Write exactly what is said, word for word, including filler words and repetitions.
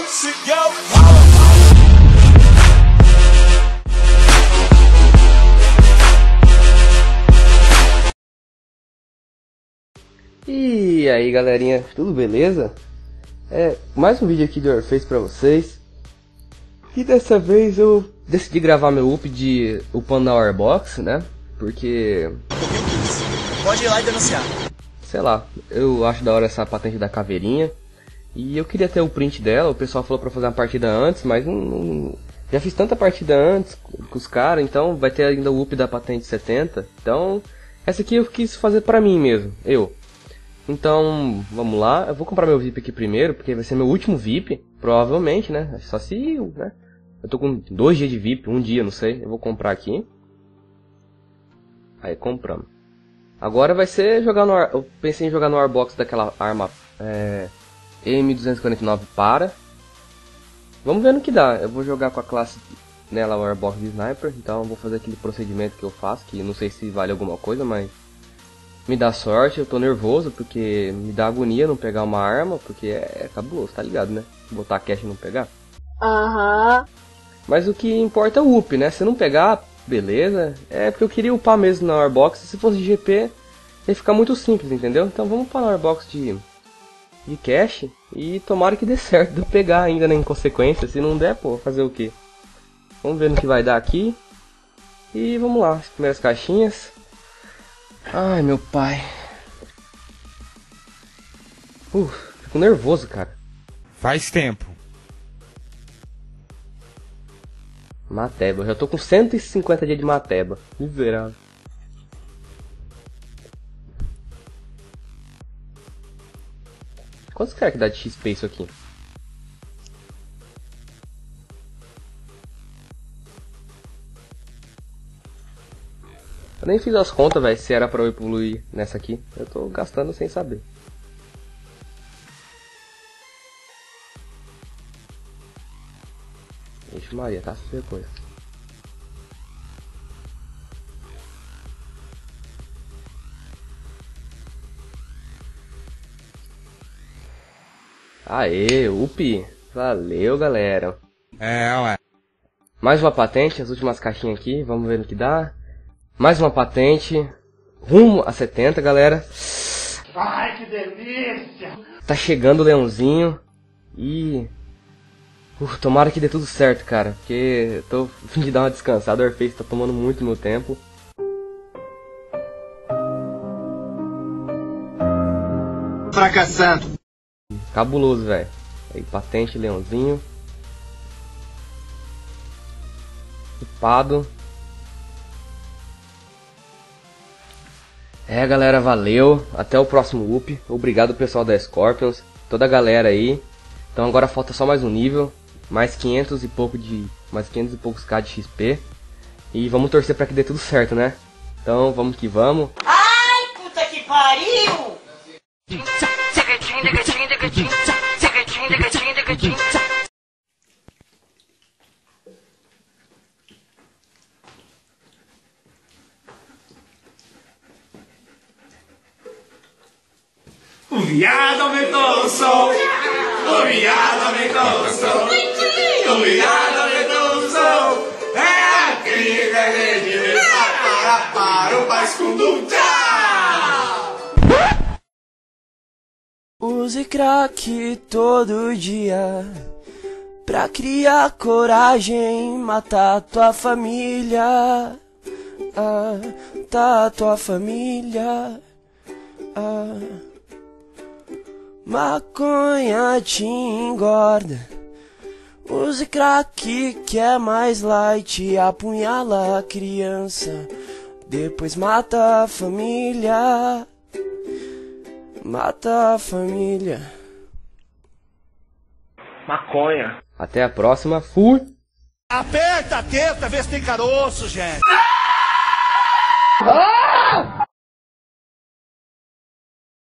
E aí galerinha, tudo beleza? É, mais um vídeo aqui do Warface pra vocês. E dessa vez eu decidi gravar meu up de upando na Warbox, né? Porque... pode ir lá e denunciar. Sei lá, eu acho da hora essa patente da caveirinha. E eu queria ter o print dela, o pessoal falou pra fazer uma partida antes, mas não, não... já fiz tanta partida antes com os caras, então vai ter ainda o up da patente setenta. Então, essa aqui eu quis fazer pra mim mesmo, eu. Então, vamos lá, eu vou comprar meu V I P aqui primeiro, porque vai ser meu último V I P, provavelmente, né? Só se, né? Eu tô com dois dias de V I P, um dia, não sei, eu vou comprar aqui. Aí, compramos. Agora vai ser jogar no ar, eu pensei em jogar no Warbox daquela arma é, M duzentos e quarenta e nove para. Vamos ver no que dá, eu vou jogar com a classe nela, Warbox de Sniper, então eu vou fazer aquele procedimento que eu faço, que não sei se vale alguma coisa, mas... me dá sorte, eu tô nervoso porque me dá agonia não pegar uma arma, porque é, é cabuloso, tá ligado, né? Botar cash e não pegar. Aham. Uhum. Mas o que importa é o up, né? Se não pegar, beleza. É porque eu queria upar mesmo na Warbox. Se fosse de G P, ia ficar muito simples, entendeu? Então vamos para a Warbox de, de cash e tomara que dê certo de eu pegar ainda, né, em consequência. Se não der, pô, fazer o quê? Vamos ver no que vai dar aqui. E vamos lá, as primeiras caixinhas. Ai, meu pai. Uh, fico nervoso, cara. Faz tempo. Mateba, eu já tô com cento e cinquenta dias de Mateba. Miserável. Quantos caras que dá de X P isso aqui? Eu nem fiz as contas, velho, se era pra eu evoluir nessa aqui. Eu tô gastando sem saber. Ixi Maria, tá feia coisa. Aê, up! Valeu, galera. É, ué. Mais uma patente, as últimas caixinhas aqui, vamos ver no que dá. Mais uma patente, rumo a setenta, galera. Ai, que delícia! Tá chegando o leãozinho e... Uh, tomara que dê tudo certo, cara, porque eu tô a fim de dar uma descansada, o Warface tá tomando muito meu tempo. Fracassando. Cabuloso, velho. Aí, patente, leãozinho. Upado. É, galera, valeu. Até o próximo up. Obrigado, pessoal da Scorpions. Toda a galera aí. Então agora falta só mais um nível. Mais quinhentos e pouco de... Mais quinhentos e poucos K de X P. E vamos torcer pra que dê tudo certo, né? Então vamos que vamos. Ai, puta que pariu! O viado aumentou o som. O viado aumentou o som. O viado aumentou o som. É aquele verde. Para, para, o paz com tchau. Use crack todo dia pra criar coragem, matar tua família, ah, tá tua família, ah. Maconha te engorda. Use crack que é mais light. Apunhala a criança, depois mata a família. Mata a família. Maconha. Até a próxima. Fui. Aperta a teta, vê se tem caroço, gente. Ah!